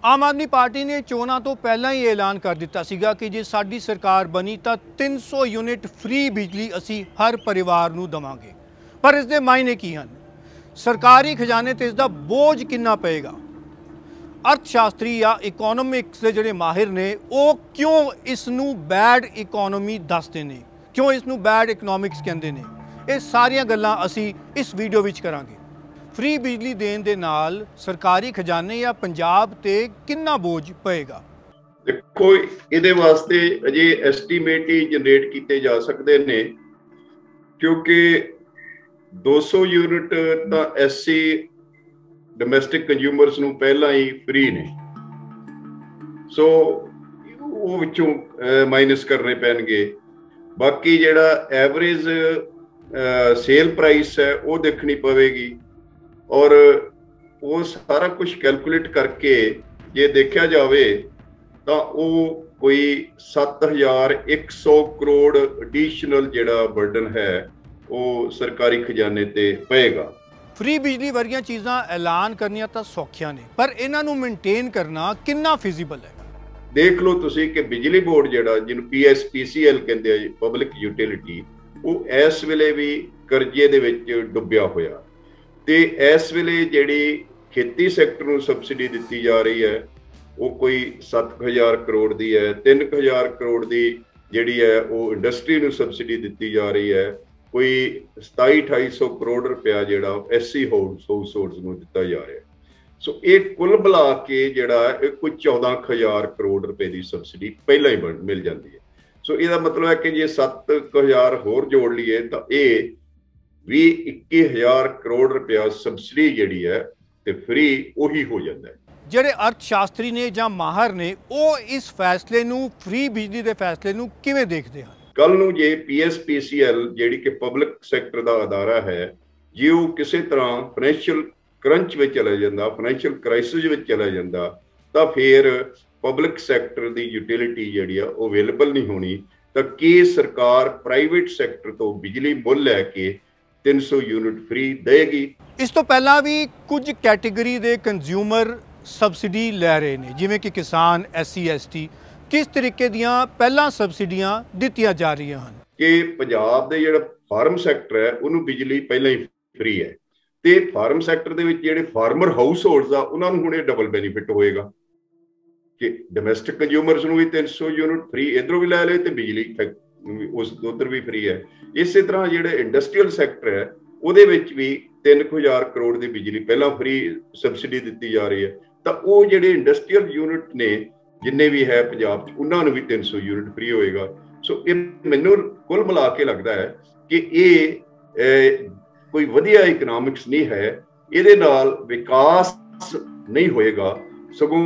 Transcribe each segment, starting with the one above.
Aam Aadmi party ਨੇ ਚੋਣਾਂ ਤੋਂ ਪਹਿਲਾਂ ਹੀ ਐਲਾਨ ਕਰ ਦਿੱਤਾ ਸੀਗਾ ਕਿ ਜੇ ਸਾਡੀ ਸਰਕਾਰ ਬਣੀ ਤਾਂ 300 ਯੂਨਿਟ ਫ੍ਰੀ ਬਿਜਲੀ ਅਸੀਂ ਹਰ ਪਰਿਵਾਰ ਨੂੰ ਦੇਵਾਂਗੇ। ਪਰ ਇਸ ਦੇ ਮਾਇਨੇ ਕੀ ਹਨ? ਸਰਕਾਰੀ ਖਜ਼ਾਨੇ ਤੇ ਇਸ ਦਾ ਬੋਝ ਕਿੰਨਾ ਪਏਗਾ? अर्थ शास्त्री या इकोनॉमिक्स के जोड़े माहिर ने वो क्यों इसनू बैड इकोनॉमी दसते हैं, क्यों इसनू बैड इकोनॉमिक्स कहते हैं, ये सारिया गल्लां असी इस वीडियो विच करांगे। फ्री बिजली देने दे नाल सरकारी खजाने या पंजाब ते कितना बोझ पएगा? देखो इहदे वास्ते अजे एस्टीमेट ही जनरेट किए जा सकते हैं, क्योंकि 200 यूनिट तो एससी ਡੋਮੈਸਟਿਕ ਕੰਜ਼ਿਊਮਰਸ ਨੂੰ ਪਹਿਲਾਂ ਹੀ ਫ੍ਰੀ ਨੇ, ਸੋ ਉਹ ਵਿੱਚੋਂ ਮਾਈਨਸ ਕਰਨੇ ਪੈਣਗੇ। ਬਾਕੀ ਜਿਹੜਾ ਐਵਰੇਜ ਸੇਲ ਪ੍ਰਾਈਸ ਹੈ ਉਹ ਦੇਖਣੀ ਪਵੇਗੀ, ਔਰ ਉਹ ਸਾਰਾ ਕੁਝ ਕੈਲਕੂਲੇਟ ਕਰਕੇ ਜੇ ਦੇਖਿਆ ਜਾਵੇ ਤਾਂ ਉਹ ਕੋਈ 7100 ਕਰੋੜ ਐਡੀਸ਼ਨਲ ਜਿਹੜਾ ਬਰਡਨ ਹੈ ਉਹ ਸਰਕਾਰੀ ਖਜ਼ਾਨੇ ਤੇ ਪਏਗਾ। फ्री बिजली वर्गियां चीज़ां ऐलान करनियां तां सौखियां ने, पर इन्हां नूं मेनटेन करना कितना फिजिबल है? देख लो तुसी कि बिजली बोर्ड जिहड़ा जिन्हों PSPCL कहंदे आ, पब्लिक यूटिलिटी, वो इस वेले भी करजे दे विच डुब्बिया होया ते इस वेले जिहड़ी खेती सैक्टर नूं सबसिडी दित्ती जा रही है वो कोई 7000 करोड़ दी है, 3000 करोड़ दी जिहड़ी है वो इंडस्ट्री नूं सबसिडी दित्ती जा रही है, कोई 2700-2800 करोड़ रुपया जिहड़ा एससी हाउस होल्ड्स नूं दित्ता जा रहा है। सो ये कुल मिला के जिहड़ा कोई 14000 करोड़ रुपए की सबसिडी पहला ही मिल जाती है। सो इसदा मतलब है कि जे 7000 होर जोड़ लीए तो ये 20-21,000 करोड़ रुपया सबसिडी जिहड़ी है ते फ्री उही हो जाता है। ਜਿਹੜੇ ਅਰਥਸ਼ਾਸਤਰੀ ਨੇ ਜਾਂ ਮਾਹਰ ਨੇ ਉਹ ਇਸ ਫੈਸਲੇ ਨੂੰ ਫ੍ਰੀ ਬਿਜਲੀ ਦੇ ਫੈਸਲੇ ਨੂੰ ਕਿਵੇਂ ਦੇਖਦੇ ਹਨ? ਕੱਲ ਨੂੰ ਜੇ PSPCL ਜਿਹੜੀ ਕਿ ਪਬਲਿਕ ਸੈਕਟਰ ਦਾ ਅਦਾਰਾ ਹੈ, ਜੇ ਉਹ ਕਿਸੇ ਤਰ੍ਹਾਂ ਫਾਈਨੈਂਸ਼ੀਅਲ ਕਰੰਚ ਵਿੱਚ ਚਲਾ ਜਾਂਦਾ, ਫਾਈਨੈਂਸ਼ੀਅਲ ਕ੍ਰਾਈਸਿਸ ਵਿੱਚ ਚਲਾ ਜਾਂਦਾ, ਤਾਂ ਫਿਰ ਪਬਲਿਕ ਸੈਕਟਰ ਦੀ ਯੂਟਿਲਿਟੀ ਜਿਹੜੀ ਆ ਉਹ ਅਵੇਲੇਬਲ ਨਹੀਂ ਹੋਣੀ, ਤਾਂ ਕੀ ਸਰਕਾਰ ਪ੍ਰਾਈਵੇਟ ਸੈਕਟਰ ਤੋਂ ਬਿਜਲੀ ਮੁੱਲ ਲੈ ਕੇ 300 ਯੂਨਿਟ ਫ੍ਰੀ ਦੇਗੀ? ਇਸ ਤੋਂ ਪਹਿਲਾਂ ਵੀ ਕੁਝ ਕੈਟੇਗਰੀ ਦੇ ਕੰਜ਼ਿਊਮਰ ਸਬਸਿਡੀ ਲੈ ਰਹੇ ਨੇ, ਜਿਵੇਂ ਕਿ ਕਿਸਾਨ, SC ST। किस तरीके दियां पहला सबसिडियां दित्तियां जा रही हैं कि पंजाब दे जिहड़ा फार्म सैक्टर है उन्होंने बिजली पहले ही फ्री है, ते फार्म सैक्टर दे विच जिहड़े फार्मर हाउस होल्ड्स आ उन्हां नूं हुणे डबल बेनीफिट होएगा कि डोमैसटिक कंज्यूमर्स नूं भी 300 यूनिट फ्री इधरों भी लै ले ते बिजली उस उधर भी फ्री है। इस तरह जिहड़े इंडस्ट्रीयल सैक्टर है उहदे विच भी 3000 करोड़ की बिजली पहला फ्री सबसिडी दित्ती जा रही है, तां ओह जिहड़े इंडस्ट्रीयल यूनिट ने जिन्ने भी है पंजाब उन्होंने भी 300 यूनिट फ्री होएगा। सो ये मैनू कुल मिला के लगता है कि ये कोई वधिया इकनॉमिक्स नहीं है, ये नाल विकास नहीं होएगा, सगों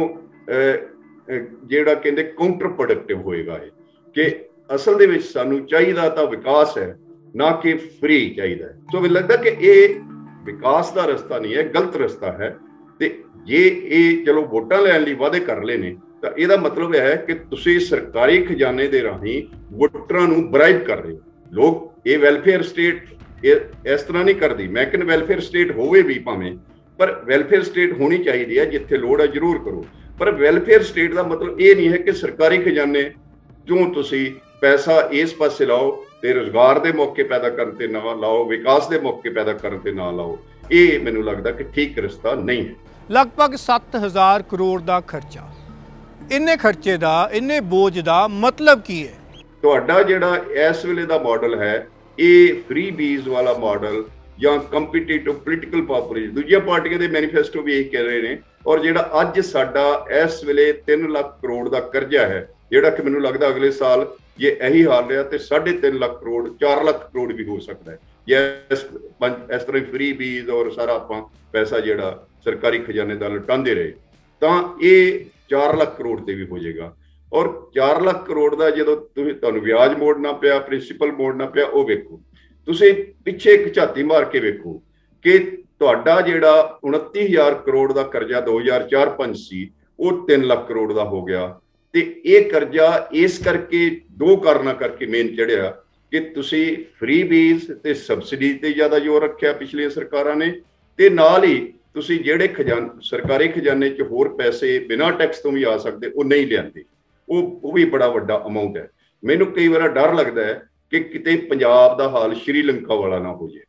जिहड़ा कहंदे काउंटर प्रोडक्टिव होएगा है कि असल दे विच सानू चाहिदा तां विकास है ना कि फ्री चाहिदा है। सो मैनूं लगदा कि ये विकास का रस्ता नहीं है, गलत रस्ता है। ते जे ये चलो वोटां लैण लई वादे कर ले ने ਤਾਂ ਇਹਦਾ ਮਤਲਬ ਹੈ ਕਿ ਤੁਸੀਂ ਸਰਕਾਰੀ ਖਜ਼ਾਨੇ ਦੇ ਰਾਹੀਂ ਵੋਟਰਾਂ ਨੂੰ ਬਰਾਈਬ ਕਰ ਰਹੇ ਹੋ। ਲੋਕ ਇਹ ਵੈਲਫੇਅਰ ਸਟੇਟ ਇਸ ਤਰ੍ਹਾਂ ਨਹੀਂ ਕਰਦੀ, ਮੈਂ ਕਹਿੰਦਾ ਵੈਲਫੇਅਰ ਸਟੇਟ ਹੋਵੇ ਵੀ ਭਾਵੇਂ, ਪਰ ਵੈਲਫੇਅਰ ਸਟੇਟ ਹੋਣੀ ਚਾਹੀਦੀ ਹੈ, ਜਿੱਥੇ ਲੋੜ ਹੈ ਜ਼ਰੂਰ ਕਰੋ, ਪਰ ਵੈਲਫੇਅਰ ਸਟੇਟ ਦਾ ਮਤਲਬ ਇਹ ਨਹੀਂ ਹੈ ਕਿ ਸਰਕਾਰੀ ਖਜ਼ਾਨੇ ਚੋਂ ਤੁਸੀਂ ਪੈਸਾ ਇਸ ਪਾਸੇ ਲਾਓ ਤੇ ਰੁਜ਼ਗਾਰ ਦੇ ਮੌਕੇ ਪੈਦਾ ਕਰਨ ਤੇ ਨਾ ਲਾਓ, ਵਿਕਾਸ ਦੇ ਮੌਕੇ ਪੈਦਾ ਕਰਨ ਤੇ ਨਾ ਲਾਓ। ਇਹ ਮੈਨੂੰ ਲੱਗਦਾ ਕਿ ਠੀਕ ਰਸਤਾ ਨਹੀਂ ਹੈ। ਲਗਭਗ 7000 ਕਰੋੜ ਦਾ ਖਰਚਾ, इन्ने खर्चे दा, इन्ने बोझ दा मतलब की है? तुहाडा जिहड़ा इस वेले दा मॉडल है ये फ्री बीज वाला मॉडल या कंपीटिटिव पोलिटिकल पॉपुलिज्म, दूजियां पार्टियां दे मैनीफेस्टो भी यही कह रहे हैं। और जिहड़ा अज साडा इस वेले 3 लाख करोड़ का करजा है, जिहड़ा कि मैनूं लगदा अगले साल जे यही हाल रहा तो 3.5 लाख करोड़ 4 लाख करोड़ भी हो सकता है, जे इस तरह फ्री बीज और सारा आपां पैसा जिहड़ा सरकारी खजाने दा लुटांदे रहे तां ये 4 लाख करोड़ ते भी हो जाएगा। और 4 लाख करोड़ का जो तुहानूं ब्याज मोड़ना पिया, प्रिंसीपल मोड़ना पिया, वो वेखो तुसीं पिछे एक झाती मार के वेखो कि तुहाडा जिहड़ा 29,000 करोड़ का करजा 2004-5 सी वो 3 लाख करोड़ का हो गया। ते ये करजा इस करके दो कारणों करके मेन चढ़िया कि तुसीं फ्री बीज ते सबसिडी ते ज़्यादा जोर रखिया पिछलियां सरकारां ने, ते नाल ही ਤੁਸੀਂ ਜਿਹੜੇ ਸਰਕਾਰੀ ਖਜ਼ਾਨੇ 'ਚ ਹੋਰ ਪੈਸੇ ਬਿਨਾਂ ਟੈਕਸ ਤੋਂ ਵੀ ਆ ਸਕਦੇ ਉਹ ਨਹੀਂ ਲਿਆਂਦੇ। ਉਹ ਵੀ ਬੜਾ ਵੱਡਾ ਅਮਾਉਂਟ ਹੈ। ਮੈਨੂੰ ਕਈ ਵਾਰ ਡਰ ਲੱਗਦਾ ਹੈ ਕਿ ਕਿਤੇ ਪੰਜਾਬ ਦਾ ਹਾਲ ਸ਼੍ਰੀਲੰਕਾ ਵਾਲਾ ਨਾ ਹੋ ਜਾਏ।